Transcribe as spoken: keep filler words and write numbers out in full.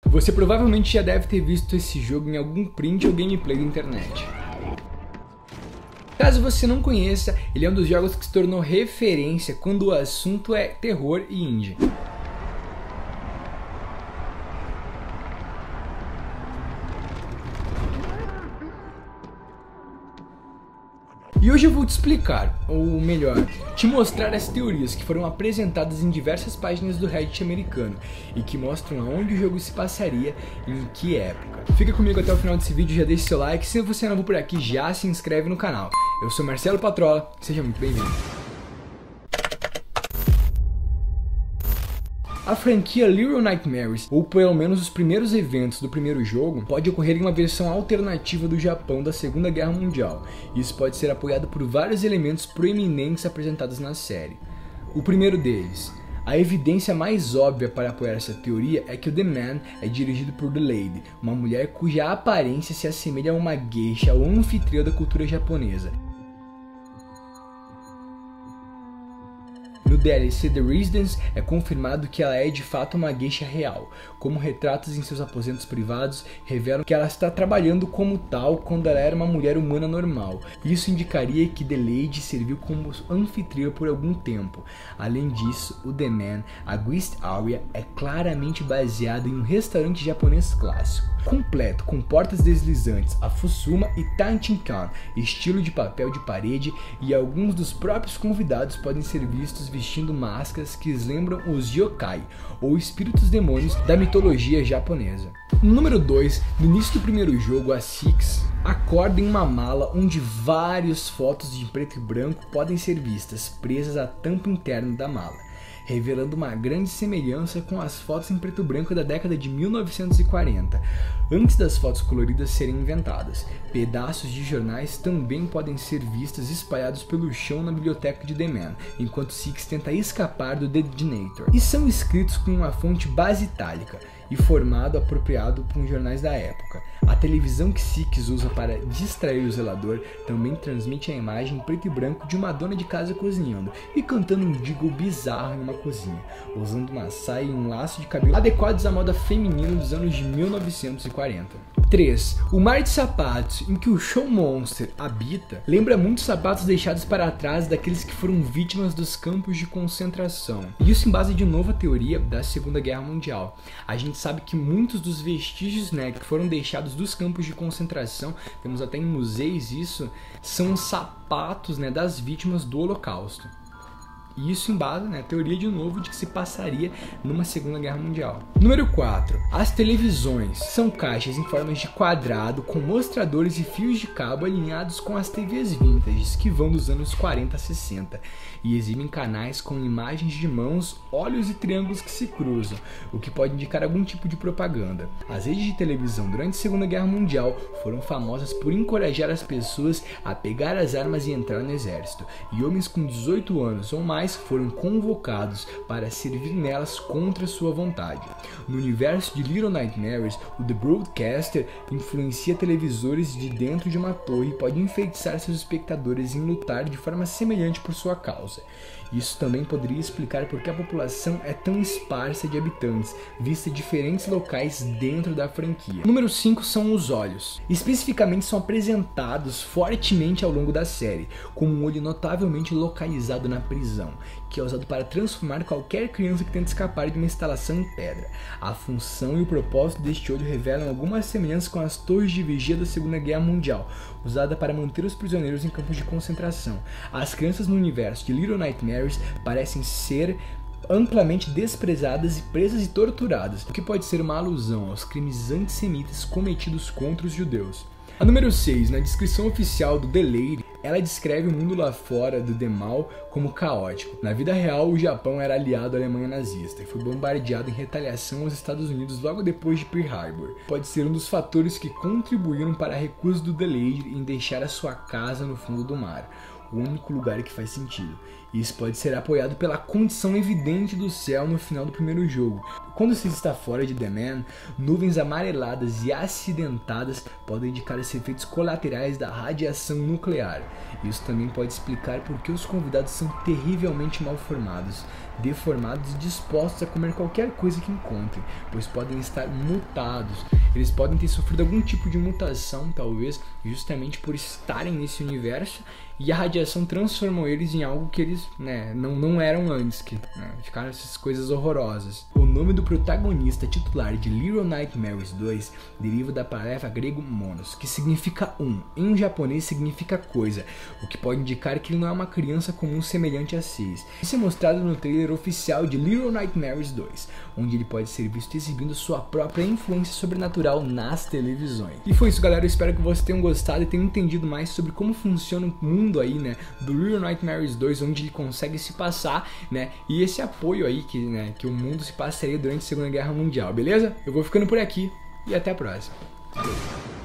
Você provavelmente já deve ter visto esse jogo em algum print ou gameplay da internet. Caso você não conheça, ele é um dos jogos que se tornou referência quando o assunto é terror e indie. E hoje eu vou te explicar, ou melhor, te mostrar as teorias que foram apresentadas em diversas páginas do Reddit americano e que mostram aonde o jogo se passaria e em que época. Fica comigo até o final desse vídeo, já deixa seu like, se você é novo por aqui já se inscreve no canal. Eu sou Marcelo Patrola, seja muito bem-vindo. A franquia Little Nightmares, ou pelo menos os primeiros eventos do primeiro jogo, pode ocorrer em uma versão alternativa do Japão da Segunda Guerra Mundial. Isso pode ser apoiado por vários elementos proeminentes apresentados na série. O primeiro deles, a evidência mais óbvia para apoiar essa teoria é que o The Man é dirigido por The Lady, uma mulher cuja aparência se assemelha a uma geisha ou anfitriã da cultura japonesa. No D L C The Residence é confirmado que ela é de fato uma geisha real, como retratos em seus aposentos privados revelam que ela está trabalhando como tal quando ela era uma mulher humana normal. Isso indicaria que The Lady serviu como anfitriã por algum tempo. Além disso, o The Man, a Guest Area, é claramente baseado em um restaurante japonês clássico, completo com portas deslizantes, a Fusuma e Tanchinkan, estilo de papel de parede, e alguns dos próprios convidados podem ser vistos vestindo máscaras que lembram os yokai, ou espíritos demônios da mitologia japonesa. No número dois, no início do primeiro jogo, a Six acorda em uma mala onde várias fotos de preto e branco podem ser vistas, presas à tampa interna da mala, revelando uma grande semelhança com as fotos em preto e branco da década de mil novecentos e quarenta, antes das fotos coloridas serem inventadas. Pedaços de jornais também podem ser vistos espalhados pelo chão na biblioteca de The Man, enquanto Six tenta escapar do Detonator, e são escritos com uma fonte base itálica e formato apropriado para os jornais da época. A televisão que Six usa para distrair o zelador também transmite a imagem em preto e branco de uma dona de casa cozinhando e cantando um jingle bizarro em uma cozinha, usando uma saia e um laço de cabelo adequados à moda feminina dos anos de mil novecentos e quarenta. três. O mar de sapatos em que o Show Monster habita lembra muito sapatos deixados para trás daqueles que foram vítimas dos campos de concentração. Isso em base de nova teoria da Segunda Guerra Mundial. A gente sabe que muitos dos vestígios, né, que foram deixados dos campos de concentração, temos até em museus isso, são sapatos, né, das vítimas do Holocausto. E isso embasa, né, a teoria de novo de que se passaria numa Segunda Guerra Mundial. Número quatro. As televisões são caixas em formas de quadrado com mostradores e fios de cabo alinhados com as T Vs vintage que vão dos anos quarenta a sessenta e exibem canais com imagens de mãos, olhos e triângulos que se cruzam, o que pode indicar algum tipo de propaganda. As redes de televisão durante a Segunda Guerra Mundial foram famosas por encorajar as pessoas a pegar as armas e entrar no exército, e homens com dezoito anos ou mais foram convocados para servir nelas contra sua vontade. No universo de Little Nightmares, o The Broadcaster influencia televisores de dentro de uma torre e pode enfeitiçar seus espectadores em lutar de forma semelhante por sua causa. Isso também poderia explicar por que a população é tão esparsa de habitantes, vista em diferentes locais dentro da franquia. Número cinco são os olhos. Especificamente são apresentados fortemente ao longo da série, com um olho notavelmente localizado na prisão, que é usado para transformar qualquer criança que tenta escapar de uma instalação em pedra. A função e o propósito deste olho revelam algumas semelhanças com as torres de vigia da Segunda Guerra Mundial, usada para manter os prisioneiros em campos de concentração. As crianças no universo de Little Nightmares parecem ser amplamente desprezadas e presas e torturadas, o que pode ser uma alusão aos crimes antissemitas cometidos contra os judeus. A número seis, na descrição oficial do The Lady, ela descreve o mundo lá fora do The Mal como caótico. Na vida real, o Japão era aliado à Alemanha nazista e foi bombardeado em retaliação aos Estados Unidos logo depois de Pearl Harbor. Pode ser um dos fatores que contribuíram para a recusa do The Lady em deixar a sua casa no fundo do mar, o único lugar que faz sentido. Isso pode ser apoiado pela condição evidente do céu no final do primeiro jogo. Quando você está fora de The Man, nuvens amareladas e acidentadas podem indicar os efeitos colaterais da radiação nuclear. Isso também pode explicar por que os convidados são terrivelmente mal formados, deformados e dispostos a comer qualquer coisa que encontrem, pois podem estar mutados. Eles podem ter sofrido algum tipo de mutação, talvez, justamente por estarem nesse universo, e a radiação transformou eles em algo que eles né, não, não eram antes, que né, ficaram essas coisas horrorosas. O nome do protagonista titular de Little Nightmares dois deriva da palavra grego monos, que significa um. Em japonês significa coisa, o que pode indicar que ele não é uma criança comum semelhante a Seis. Isso é mostrado no trailer oficial de Little Nightmares dois, onde ele pode ser visto exibindo sua própria influência sobrenatural nas televisões. E foi isso, galera. Eu espero que vocês tenham gostado e tenham entendido mais sobre como funciona o mundo aí, né, do Little Nightmares dois, onde ele consegue se passar, né, e esse apoio aí que, né, que o mundo se passaria durante a Segunda Guerra Mundial, beleza? Eu vou ficando por aqui e até a próxima.